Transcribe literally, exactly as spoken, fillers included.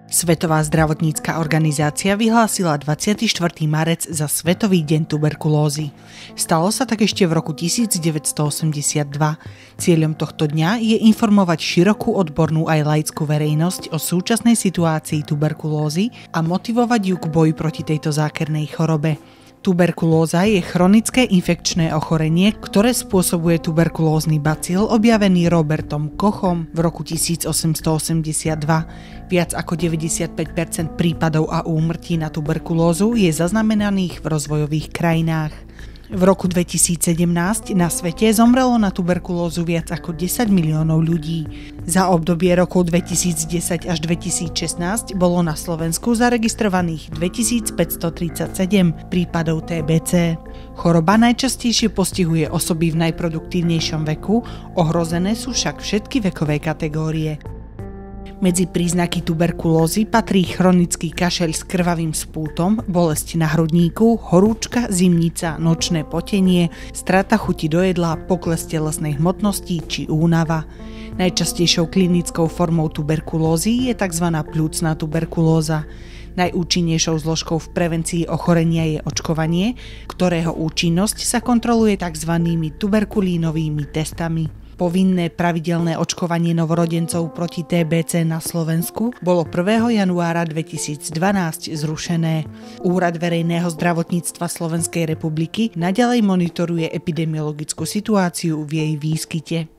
Svetová zdravotnícka organizácia vyhlásila dvadsiateho štvrtého marca za Svetový deň tuberkulózy. Stalo sa tak ešte v roku devätnásťstoosemdesiatdva. Cieľom tohto dňa je informovať širokú odbornú aj laickú verejnosť o súčasnej situácii tuberkulózy a motivovať ju k boju proti tejto zákernej chorobe. Tuberkulóza je chronické infekčné ochorenie, ktoré spôsobuje tuberkulózny bacil objavený Robertom Kochom v roku tisícosemstoosemdesiatdva. Viac ako deväťdesiatpäť percent prípadov a úmrtí na tuberkulózu je zaznamenaných v rozvojových krajinách. V roku dvetisícsedemnásť na svete zomrelo na tuberkulózu viac ako desať miliónov ľudí. Za obdobie rokov dvetisícdesať až dvetisícšestnásť bolo na Slovensku zaregistrovaných dvetisícpäťstotridsaťsedem prípadov té bé cé. Choroba najčastejšie postihuje osoby v najproduktívnejšom veku, ohrozené sú však všetky vekové kategórie. Medzi príznaky tuberkulózy patrí chronický kašeľ s krvavým spútom, bolesť na hrudníku, horúčka, zimnica, nočné potenie, strata chuti do jedla, pokles telesnej hmotnosti či únava. Najčastejšou klinickou formou tuberkulózy je tzv. Pľúcna tuberkulóza. Najúčinnejšou zložkou v prevencii ochorenia je očkovanie, ktorého účinnosť sa kontroluje tzv. Tuberkulínovými testami. Povinné pravidelné očkovanie novorodencov proti té bé cé na Slovensku bolo prvého januára dvetisícdvanásť zrušené. Úrad verejného zdravotníctva Slovenskej republiky naďalej monitoruje epidemiologickú situáciu v jej výskyte.